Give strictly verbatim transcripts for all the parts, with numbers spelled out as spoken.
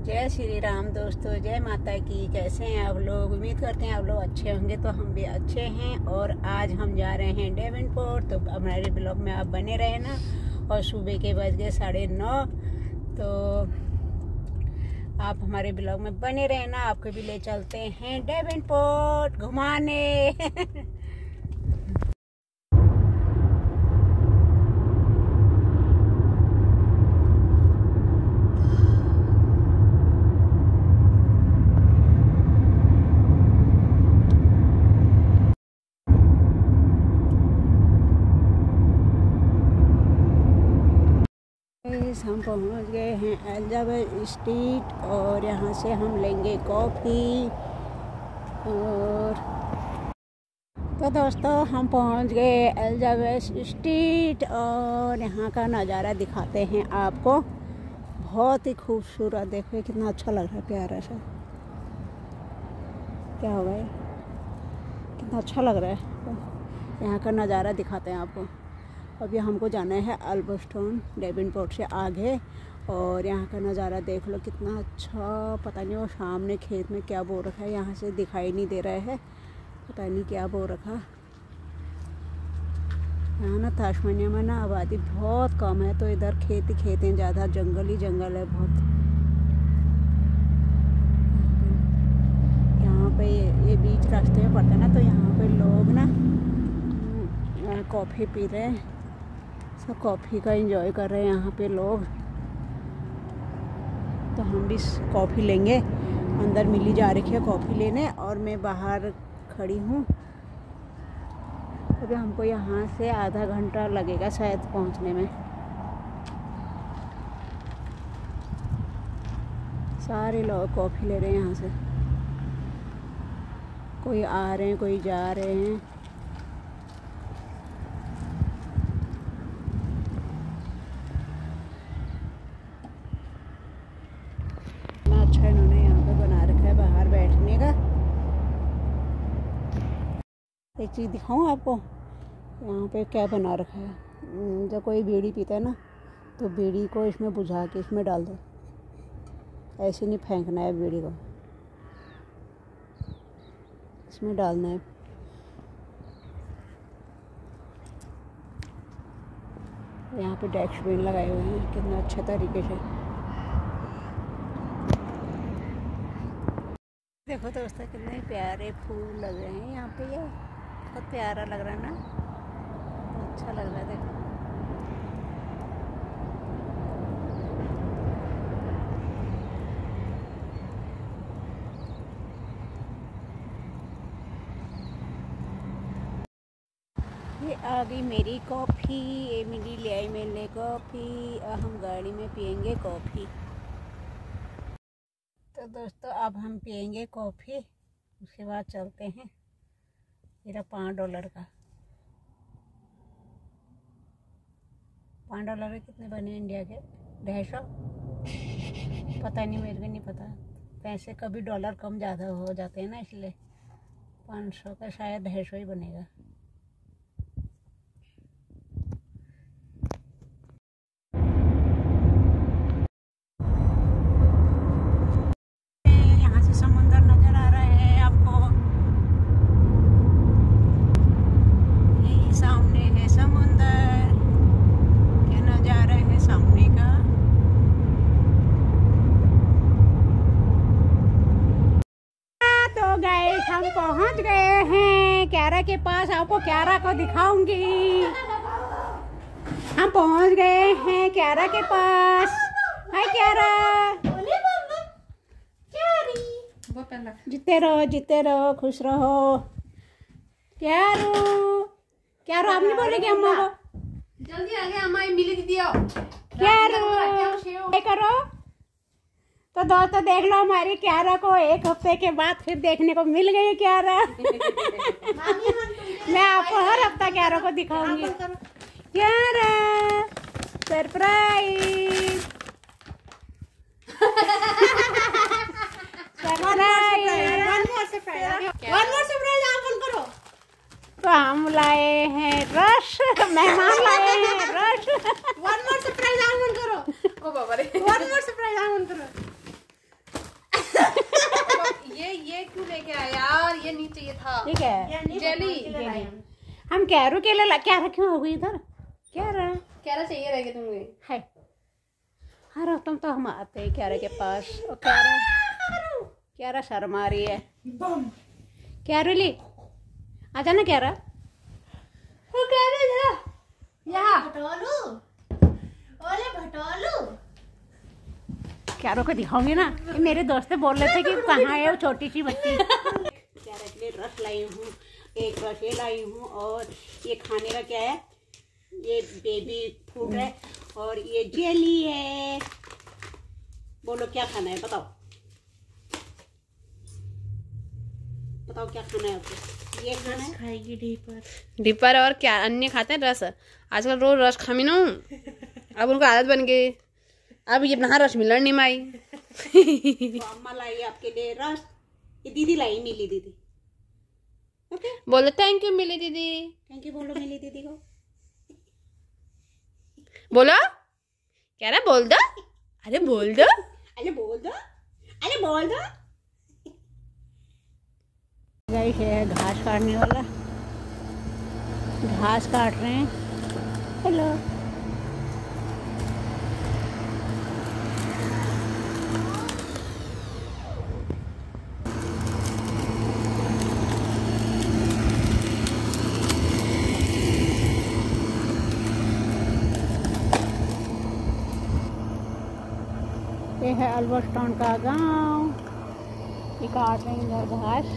जय श्री राम दोस्तों, जय माता की। कैसे हैं आप लोग? उम्मीद करते हैं आप लोग अच्छे होंगे। तो हम भी अच्छे हैं और आज हम जा रहे हैं डेवनपोर्ट। तो हमारे ब्लॉग में आप बने रहे ना। और सुबह के बज गए साढ़े नौ। तो आप हमारे ब्लॉग में बने रहे ना, आपको भी ले चलते हैं डेवनपोर्ट घुमाने। हम पहुंच गए हैं एलिजाबेथ स्ट्रीट और यहाँ से हम लेंगे कॉफ़ी। और तो दोस्तों हम पहुंच गए एलिजाबेथ स्ट्रीट और यहाँ का नज़ारा दिखाते हैं आपको। बहुत ही खूबसूरत, देखो कितना अच्छा लग रहा है, प्यारा सा। क्या हो गया, कितना अच्छा लग रहा है। यहाँ का नज़ारा दिखाते हैं आपको। अभी हमको जाना है एल्बर्टस्टोन डेवनपोर्ट से आगे। और यहाँ का नज़ारा देख लो कितना अच्छा। पता नहीं वो सामने खेत में क्या बो रखा है, यहाँ से दिखाई नहीं दे रहा है। पता नहीं क्या बो रखा। यहाँ ना ताशमानिया में ना आबादी बहुत कम है, तो इधर खेती खेतें ज़्यादा, जंगल ही जंगल है बहुत। यहाँ पे ये, ये बीच रास्ते में पड़ता है ना, तो यहाँ पे लोग ना कॉफ़ी पी रहे हैं। सब कॉफ़ी का एंजॉय कर रहे हैं यहाँ पे लोग। तो हम भी कॉफ़ी लेंगे। अंदर मिली जा रही है कॉफ़ी लेने और मैं बाहर खड़ी हूँ। अभी हमको यहाँ से आधा घंटा लगेगा शायद पहुँचने में। सारे लोग कॉफ़ी ले रहे हैं यहाँ से। कोई आ रहे हैं, कोई जा रहे हैं। अच्छा इन्होंने यहाँ पे बना रखा है बाहर बैठने का। एक चीज़ दिखाऊँ आपको, यहाँ पे क्या बना रखा है। जब कोई बीड़ी पीता है ना, तो बीड़ी को इसमें बुझा के इसमें डाल दो। ऐसे नहीं फेंकना है बीड़ी को, इसमें डालना है। यहाँ पे डस्टबिन लगाए हुए हैं कितना अच्छे तरीके से। देखो दोस्तों कितने प्यारे फूल लग रहे हैं यहाँ पे। ये बहुत प्यारा लग रहा है ना, अच्छा लग रहा है। देखो ये आ गई मेरी कॉफ़ी। ये मेरी ले आई मेरे कॉफ़ी। हम गाड़ी में पियेंगे कॉफ़ी। तो दोस्तों अब हम पियेंगे कॉफ़ी, उसके बाद चलते हैं। मेरा पाँच डॉलर का पाँच डॉलर के कितने बने इंडिया के? ढाई सौ, पता नहीं, मेरे को नहीं पता। पैसे कभी डॉलर कम ज़्यादा हो जाते हैं ना, इसलिए पाँच सौ का शायद ढाई सौ ही बनेगा। हम पहुंच गए हैं क्यारा के पास। आपको क्यारा को दिखाऊंगी। हम पहुंच गए हैं क्यारा के पास। हाय क्यारा, जीते रहो जीते रहो, खुश रहो। क्यारू क्यारू आप नहीं बोलेगी अम्मा को? जल्दी आ गया अम्मा, मिली दीदी आओ। क्यारू क्या करो? तो दोस्तों देख लो, हमारी क्यारा को एक हफ्ते के बाद फिर देखने को मिल गई क्यारा। मैं आपको हर हफ्ता क्यारा को दिखाऊंगी। Kiara surprise surprise. तो हम लाए हैं रश, मेहमान लाए हैं रश। वन मोर सरप्राइज करो। ओ बाबा रे, वन मोर सरप्राइज करो। था। ठीक है जेली। हम कैरो के लिए क्या रखे हो गई इधर क्या रहा क्या चाहिए रहेगा तुम्हें है। हाँ तुम तो हम आते हैं क्यारा के पास और क्यारा क्यारा शर्मा रही है। क्यारो ली आ जाना क्यारा। क्यारो को दिखाऊंगी ना। ये मेरे दोस्त बोल रहे थे कि कहाँ है वो छोटी सी बच्ची। क्यारा के लिए रस लाई हूँ, एक रस ये लाई हूँ और ये खाने का क्या है, ये बेबी फूड है और ये जेली है। बोलो क्या खाना है, बताओ बताओ क्या खाना है आपको। ये खाना है खाएगी डीपर डीपर और क्या अन्य खाते हैं रस। आजकल रोज रस खामी ना अब उनको आदत बन गई। अब ये अपना रस मिलन नहीं माई। तो अम्मा लाई आपके लिए रस, ये दीदी लाई मिली दीदी। ओके बोलो थैंक यू मिली दीदी। थैंक यू बोलो मिली दीदी को। बोलो क्या रहा बोल दो। अरे बोल दो अरे बोल दो अरे बोल दो। गाइस है घास काटने वाला, घास काट रहे हैं। हेलो ये है अल्बर्ट टाउन का गांव। ये काट रहे हैं इधर घास।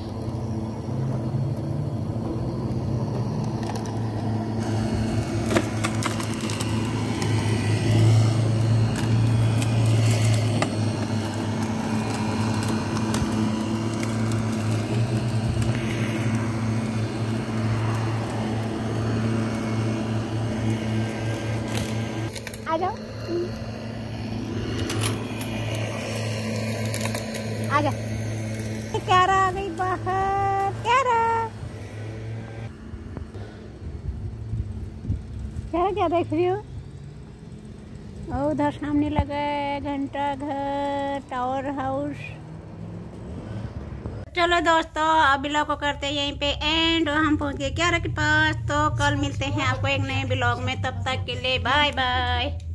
आ जाओ आ जा। क्यारा आ गई बाहर। क्यारा क्या क्या देख रही हो। उधर सामने लगा है घंटा घर टावर हाउस। चलो दोस्तों अभी ब्लॉग को करते हैं यहीं पे एंड। हम पहुंच गए क्यारा के पास। तो कल मिलते हैं आपको एक नए ब्लॉग में, तब तक के लिए बाय बाय।